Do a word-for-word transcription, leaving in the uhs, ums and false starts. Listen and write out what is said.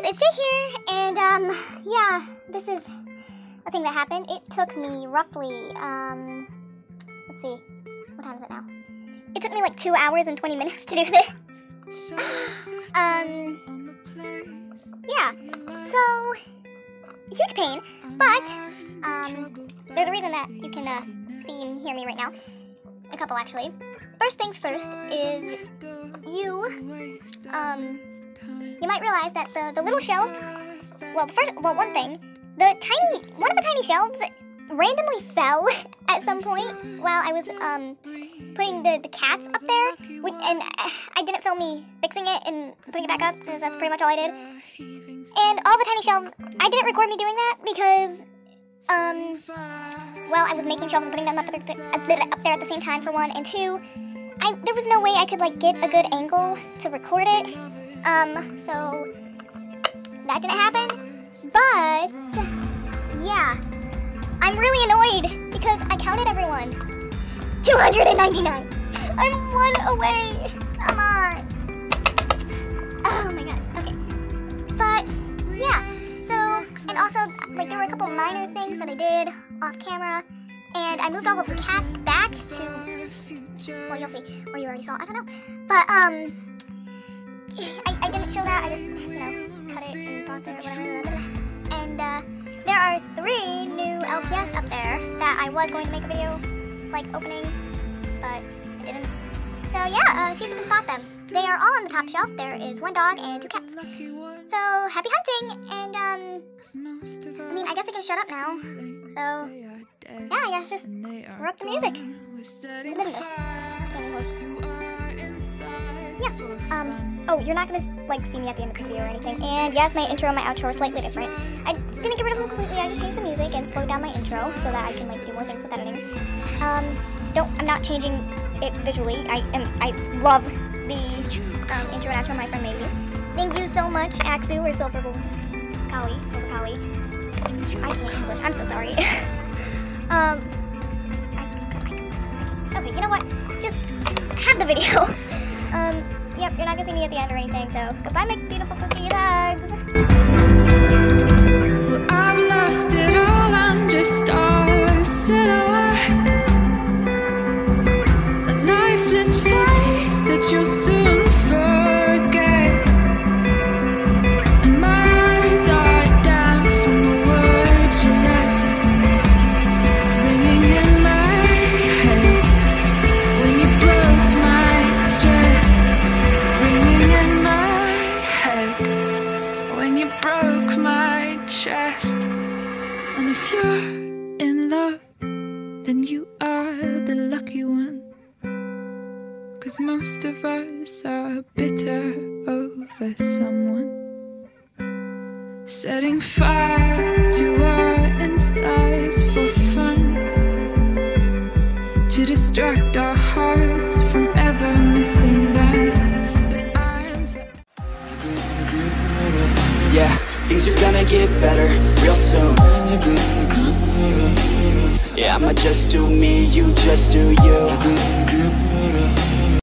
it's Jay here, and um, yeah, this is a thing that happened. It took me roughly, um, let's see, what time is it now? It took me like two hours and twenty minutes to do this. um, yeah, so, huge pain, but, um, there's a reason that you can, uh, see and hear me right now. A couple, actually. First things first is you, um, you might realize that the, the little shelves, well, first, well, one thing, the tiny, one of the tiny shelves randomly fell at some point while I was, um, putting the, the cats up there, and I didn't film me fixing it and putting it back up, because that's pretty much all I did. And all the tiny shelves, I didn't record me doing that because, um, well, I was making shelves and putting them up, up there at the same time, for one, and two, I, there was no way I could, like, get a good angle to record it, um, so that didn't happen, but, yeah, I'm really annoyed because I counted everyone. two hundred ninety-nine. I'm one away. Come on. Oh my god. Okay. But yeah. So, and also, like, there were a couple minor things that I did off camera, and I moved all of the cats back to. Well, you'll see, or you already saw. I don't know. But um, I I didn't show that. I just, you know, cut it and paused it or whatever. And uh, there are three new L P S up there that I was going to make a video, like, opening, but I didn't. So yeah, uh, see if you can spot them. They are all on the top shelf. There is one dog and two cats. So happy hunting, and um, I mean, I guess I can shut up now. So yeah, I guess just rock the music. Yeah. Um. Oh, you're not gonna like see me at the end of the video or anything. And yes, my intro and my outro are slightly different. I didn't get rid of them completely. I just changed the music and slowed down my intro so that I can like do more things with editing. Um. Don't. I'm not changing it visually. I am. I love the um, intro and outro my friend made me. Thank you so much, Axu or Silver Kali. Silver Kali. I can't English. I'm so sorry. um. Okay. You know what? Just have the video. um. Yep, you're not gonna see me at the end or anything, so goodbye, my beautiful cookie hugs. Well, I've lost it all, I'm just a silhouette, a lifeless face that you'll soon forget, and my eyes are damp from the words you left, ringing in my head when you broke my chest. Ringing in my head when you broke my chest. And if you're in love, then you are the lucky one, 'cause most of us are bitter over someone, setting fire to our insides for fun, to distract our hearts from ever missing them. Yeah, things are gonna get better real soon. Yeah, I'ma just do me, you just do you.